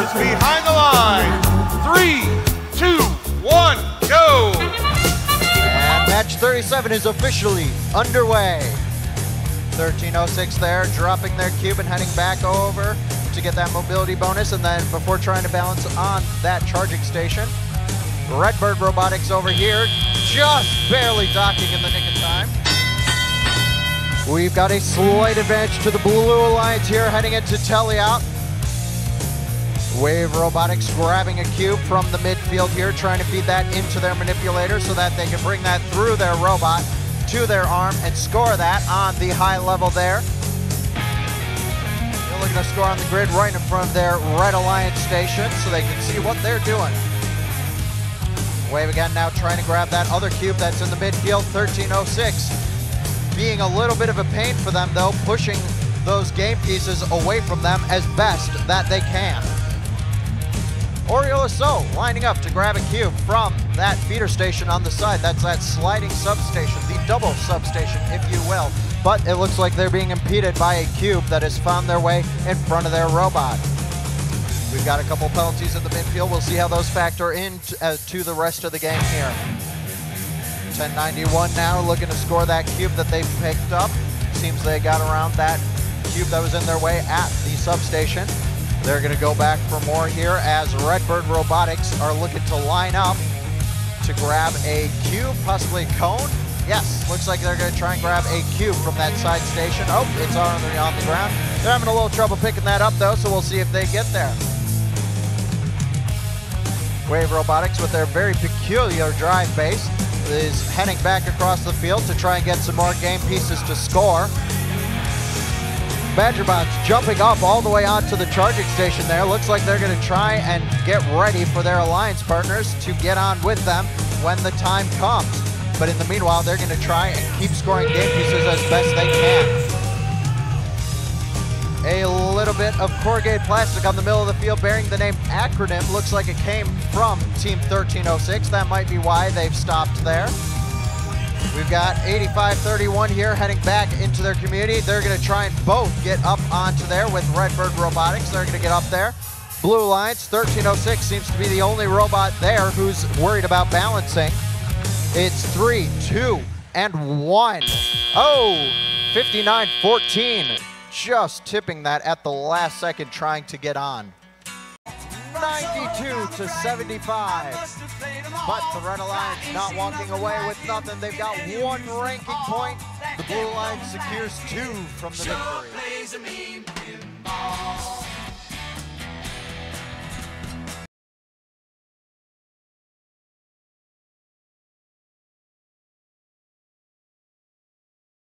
Fighters behind the line. 3, 2, 1, go! And match 37 is officially underway. 1306 there, dropping their cube and heading back over to get that mobility bonus, and then before trying to balance on that charging station, Redbird Robotics over here, just barely docking in the nick of time. We've got a slight advantage to the Blue Alliance here, heading into Teleout. Wave Robotics grabbing a cube from the midfield here, trying to feed that into their manipulator so that they can bring that through their robot to their arm and score that on the high level there. They're looking to score on the grid right in front of their Red Alliance station so they can see what they're doing. Wave again now trying to grab that other cube that's in the midfield. 1306 being a little bit of a pain for them though, pushing those game pieces away from them as best that they can. Oriola So lining up to grab a cube from that feeder station on the side. That's that sliding substation, the double substation, if you will. But it looks like they're being impeded by a cube that has found their way in front of their robot. We've got a couple penalties in the midfield. We'll see how those factor into to the rest of the game here. 1091 now looking to score that cube that they picked up. Seems they got around that cube that was in their way at the substation. They're going to go back for more here as Redbird Robotics are looking to line up to grab a cube, possibly a cone. Yes, looks like they're going to try and grab a cube from that side station. Oh, it's already on the ground. They're having a little trouble picking that up though, so we'll see if they get there. Wave Robotics with their very peculiar drive base is heading back across the field to try and get some more game pieces to score. Badgerbots jumping up all the way onto the charging station there. Looks like they're going to try and get ready for their alliance partners to get on with them when the time comes. But in the meanwhile, they're going to try and keep scoring game pieces as best they can. A little bit of corrugated plastic on the middle of the field bearing the name Acronym. Looks like it came from Team 1306. That might be why they've stopped there. We've got 8531 here heading back into their community. They're going to try and both get up onto there with Redbird Robotics. They're going to get up there. Blue Alliance, 1306 seems to be the only robot there who's worried about balancing. It's 3, 2, and 1. Oh, 5914. Just tipping that at the last second, trying to get on. 92 to 75. But the Red Alliance not walking away with nothing. They've got one ranking point. The Blue Alliance secures 2 from the victory.